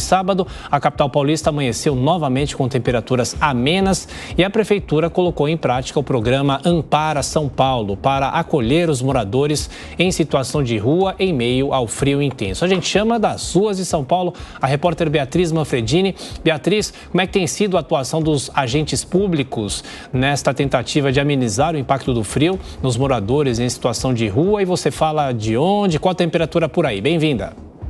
sábado, a capital paulista amanheceu novamente com temperaturas amenas e a prefeitura colocou em prática o programa Ampara São Paulo para acolher os moradores em situação de rua em meio ao frio intenso. A gente chama das ruas de São Paulo a repórter Beatriz Manfredini. Beatriz, como é que tem sido a atuação dos agentes públicos nesta tentativa de amenizar o impacto do frio nos moradores em situação de rua? E você fala de onde, qual a temperatura por aí? Bem-vinda.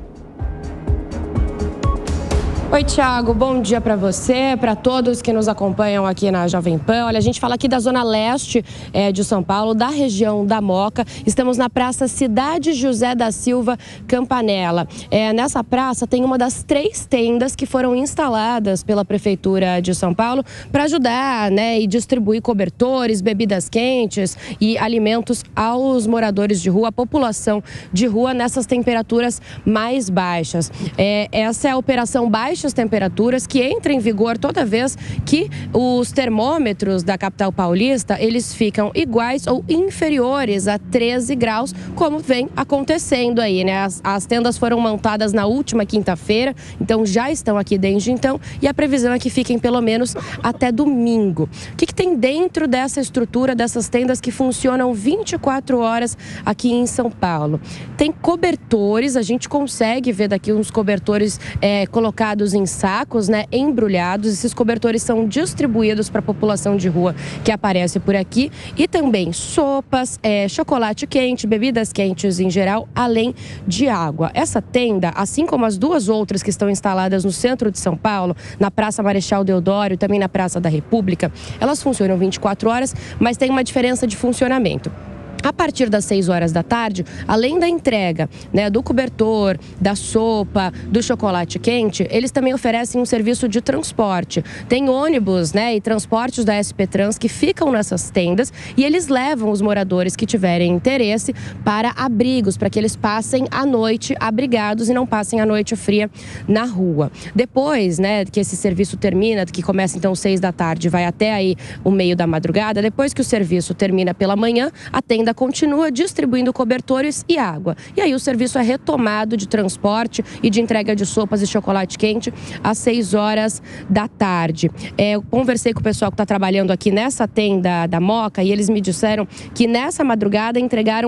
Oi, Thiago, bom dia para você, para todos que nos acompanham aqui na Jovem Pan. Olha, a gente fala aqui da zona leste de São Paulo, da região da Moca. Estamos na Praça Cidade José da Silva Campanella. Nessa praça tem uma das 3 tendas que foram instaladas pela Prefeitura de São Paulo para ajudar, e distribuir cobertores, bebidas quentes e alimentos aos moradores de rua, à população de rua nessas temperaturas mais baixas. Essa é a Operação Baixas Temperaturas, que entra em vigor toda vez que os termômetros da capital paulista eles ficam iguais ou inferiores a 13 graus, como vem acontecendo aí, As tendas foram montadas na última quinta-feira, então já estão aqui desde então, e a previsão é que fiquem pelo menos até domingo. O que tem dentro dessa estrutura, dessas tendas que funcionam 24 horas aqui em São Paulo? Tem cobertores, a gente consegue ver daqui uns cobertores colocados em sacos, embrulhados. Esses cobertores são distribuídos para a população de rua que aparece por aqui, e também sopas, chocolate quente, bebidas quentes em geral, além de água. Essa tenda, assim como as 2 outras que estão instaladas no centro de São Paulo, na Praça Marechal Deodoro e também na Praça da República, elas funcionam 24 horas, mas tem uma diferença de funcionamento. A partir das 6 horas da tarde, além da entrega do cobertor, da sopa, do chocolate quente, eles também oferecem um serviço de transporte. Tem ônibus e transportes da SP Trans que ficam nessas tendas, e eles levam os moradores que tiverem interesse para abrigos, para que eles passem a noite abrigados e não passem a noite fria na rua. Depois que esse serviço termina, que começa então às 6 da tarde, vai até aí o meio da madrugada, depois que o serviço termina pela manhã, a tenda continua distribuindo cobertores e água. E aí o serviço é retomado de transporte e de entrega de sopas e chocolate quente às 6 horas da tarde. Eu conversei com o pessoal que está trabalhando aqui nessa tenda da Moca e eles me disseram que nessa madrugada entregaram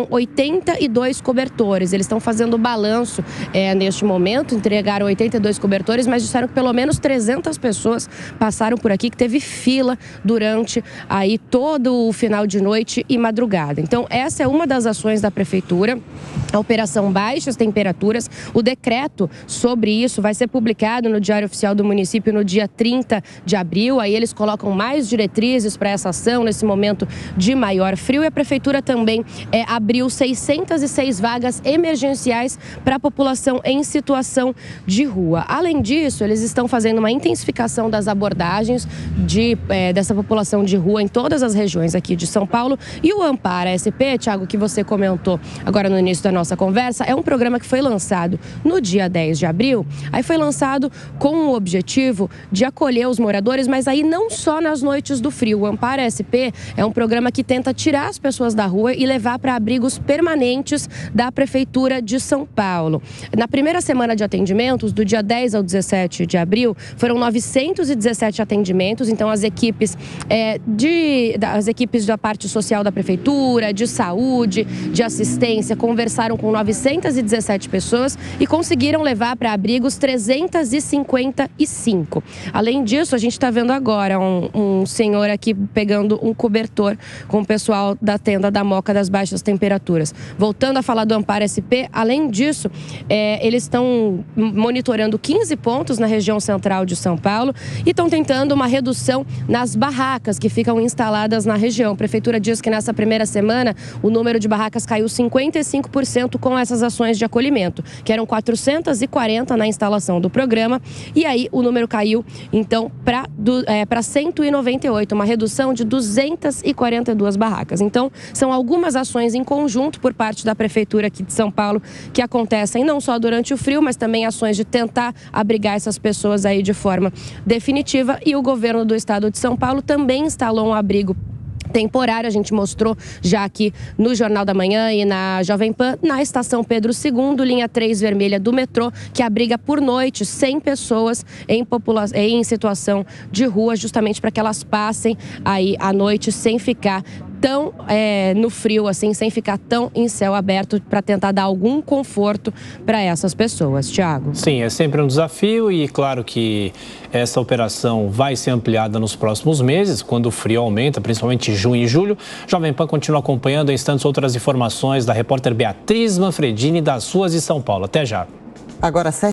82 cobertores. Eles estão fazendo o balanço neste momento, entregaram 82 cobertores, mas disseram que pelo menos 300 pessoas passaram por aqui, que teve fila durante aí todo o final de noite e madrugada. Então, essa é uma das ações da Prefeitura, a Operação Baixas Temperaturas. O decreto sobre isso vai ser publicado no Diário Oficial do Município no dia 30 de abril. Aí eles colocam mais diretrizes para essa ação nesse momento de maior frio. E a Prefeitura também abriu 606 vagas emergenciais para a população em situação de rua. Além disso, eles estão fazendo uma intensificação das abordagens dessa população de rua em todas as regiões aqui de São Paulo. E o Ampara SP, Thiago, que você comentou agora no início da nossa conversa, é um programa que foi lançado no dia 10 de abril. Aí foi lançado com o objetivo de acolher os moradores, mas aí não só nas noites do frio. O Ampara SP é um programa que tenta tirar as pessoas da rua e levar para abrigos permanentes da Prefeitura de São Paulo. Na primeira semana de atendimentos, do dia 10 ao 17 de abril, foram 917 atendimentos. Então, as equipes da parte social da Prefeitura, de saúde, de assistência, conversaram com 917 pessoas e conseguiram levar para abrigos 355. Além disso, a gente está vendo agora um senhor aqui pegando um cobertor com o pessoal da tenda da Moca das Baixas Temperaturas. Voltando a falar do Ampara SP, além disso, eles estão monitorando 15 pontos na região central de São Paulo e estão tentando uma redução nas barracas que ficam instaladas na região. A Prefeitura diz que nessa primeira semana o número de barracas caiu 55% com essas ações de acolhimento, que eram 440 na instalação do programa, e aí o número caiu então para 198, uma redução de 242 barracas. Então, são algumas ações em conjunto por parte da Prefeitura aqui de São Paulo que acontecem não só durante o frio, mas também ações de tentar abrigar essas pessoas aí de forma definitiva, e o governo do estado de São Paulo também instalou um abrigo temporário. A gente mostrou já aqui no Jornal da Manhã e na Jovem Pan, na estação Pedro II, linha 3 vermelha do metrô, que abriga por noite 100 pessoas em situação de rua, justamente para que elas passem aí à noite sem ficar tão no frio, assim, sem ficar tão em céu aberto, para tentar dar algum conforto para essas pessoas. Tiago. Sim, é sempre um desafio e claro que essa operação vai ser ampliada nos próximos meses, quando o frio aumenta, principalmente em junho e julho. Jovem Pan continua acompanhando em instantes outras informações da repórter Beatriz Manfredini das ruas de São Paulo. Até já. Agora,